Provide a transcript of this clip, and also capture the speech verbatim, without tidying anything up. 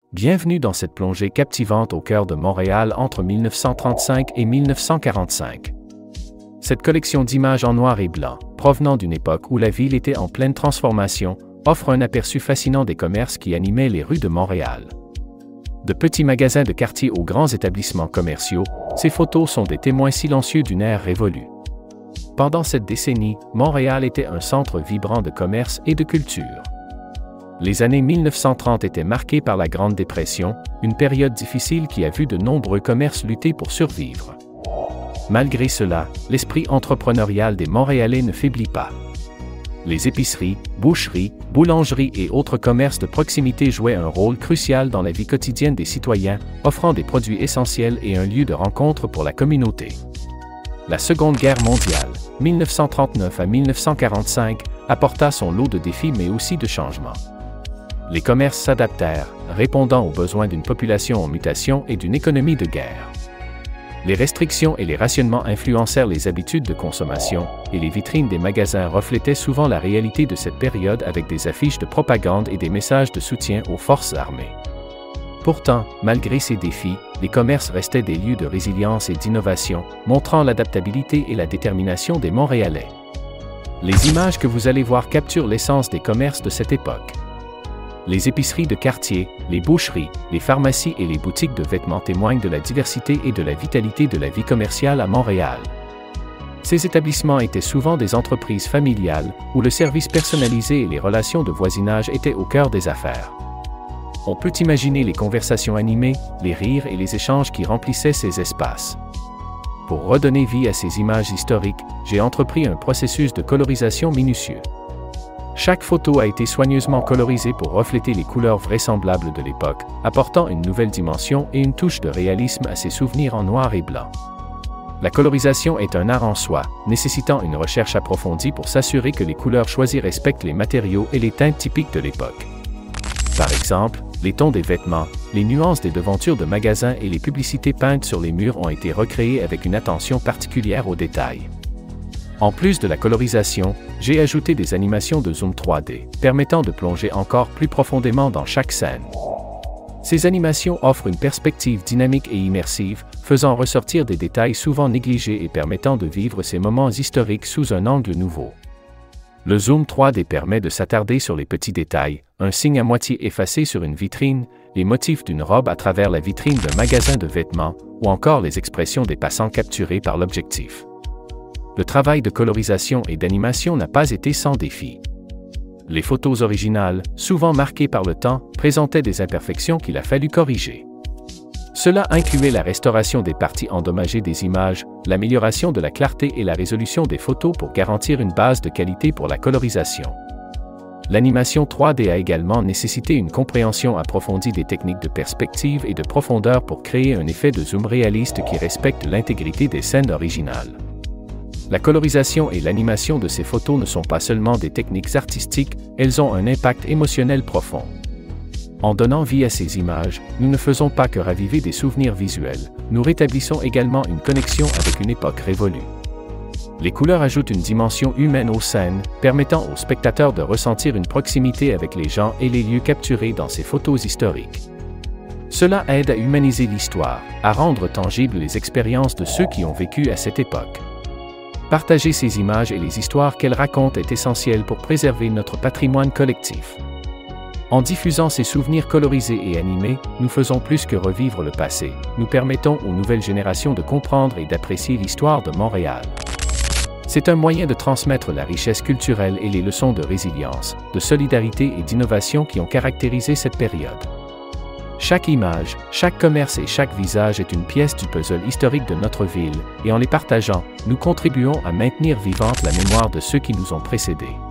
Bienvenue dans cette plongée captivante au cœur de Montréal entre mille neuf cent trente-cinq et mille neuf cent quarante-cinq. Cette collection d'images en noir et blanc, provenant d'une époque où la ville était en pleine transformation, offre un aperçu fascinant des commerces qui animaient les rues de Montréal. De petits magasins de quartier aux grands établissements commerciaux, ces photos sont des témoins silencieux d'une ère révolue. Pendant cette décennie, Montréal était un centre vibrant de commerce et de culture. Les années mille neuf cent trente étaient marquées par la Grande Dépression, une période difficile qui a vu de nombreux commerces lutter pour survivre. Malgré cela, l'esprit entrepreneurial des Montréalais ne faiblit pas. Les épiceries, boucheries, boulangeries et autres commerces de proximité jouaient un rôle crucial dans la vie quotidienne des citoyens, offrant des produits essentiels et un lieu de rencontre pour la communauté. La Seconde Guerre mondiale, mille neuf cent trente-neuf à mille neuf cent quarante-cinq, apporta son lot de défis mais aussi de changements. Les commerces s'adaptèrent, répondant aux besoins d'une population en mutation et d'une économie de guerre. Les restrictions et les rationnements influencèrent les habitudes de consommation, et les vitrines des magasins reflétaient souvent la réalité de cette période avec des affiches de propagande et des messages de soutien aux forces armées. Pourtant, malgré ces défis, les commerces restaient des lieux de résilience et d'innovation, montrant l'adaptabilité et la détermination des Montréalais. Les images que vous allez voir capturent l'essence des commerces de cette époque. Les épiceries de quartier, les boucheries, les pharmacies et les boutiques de vêtements témoignent de la diversité et de la vitalité de la vie commerciale à Montréal. Ces établissements étaient souvent des entreprises familiales, où le service personnalisé et les relations de voisinage étaient au cœur des affaires. On peut imaginer les conversations animées, les rires et les échanges qui remplissaient ces espaces. Pour redonner vie à ces images historiques, j'ai entrepris un processus de colorisation minutieux. Chaque photo a été soigneusement colorisée pour refléter les couleurs vraisemblables de l'époque, apportant une nouvelle dimension et une touche de réalisme à ces souvenirs en noir et blanc. La colorisation est un art en soi, nécessitant une recherche approfondie pour s'assurer que les couleurs choisies respectent les matériaux et les teintes typiques de l'époque. Par exemple, les tons des vêtements, les nuances des devantures de magasins et les publicités peintes sur les murs ont été recréées avec une attention particulière aux détails. En plus de la colorisation, j'ai ajouté des animations de zoom trois D, permettant de plonger encore plus profondément dans chaque scène. Ces animations offrent une perspective dynamique et immersive, faisant ressortir des détails souvent négligés et permettant de vivre ces moments historiques sous un angle nouveau. Le zoom trois D permet de s'attarder sur les petits détails, un signe à moitié effacé sur une vitrine, les motifs d'une robe à travers la vitrine d'un magasin de vêtements, ou encore les expressions des passants capturées par l'objectif. Le travail de colorisation et d'animation n'a pas été sans défi. Les photos originales, souvent marquées par le temps, présentaient des imperfections qu'il a fallu corriger. Cela incluait la restauration des parties endommagées des images, l'amélioration de la clarté et la résolution des photos pour garantir une base de qualité pour la colorisation. L'animation trois D a également nécessité une compréhension approfondie des techniques de perspective et de profondeur pour créer un effet de zoom réaliste qui respecte l'intégrité des scènes originales. La colorisation et l'animation de ces photos ne sont pas seulement des techniques artistiques, elles ont un impact émotionnel profond. En donnant vie à ces images, nous ne faisons pas que raviver des souvenirs visuels, nous rétablissons également une connexion avec une époque révolue. Les couleurs ajoutent une dimension humaine aux scènes, permettant aux spectateurs de ressentir une proximité avec les gens et les lieux capturés dans ces photos historiques. Cela aide à humaniser l'histoire, à rendre tangibles les expériences de ceux qui ont vécu à cette époque. Partager ces images et les histoires qu'elles racontent est essentiel pour préserver notre patrimoine collectif. En diffusant ces souvenirs colorisés et animés, nous faisons plus que revivre le passé, nous permettons aux nouvelles générations de comprendre et d'apprécier l'histoire de Montréal. C'est un moyen de transmettre la richesse culturelle et les leçons de résilience, de solidarité et d'innovation qui ont caractérisé cette période. Chaque image, chaque commerce et chaque visage est une pièce du puzzle historique de notre ville, et en les partageant, nous contribuons à maintenir vivante la mémoire de ceux qui nous ont précédés.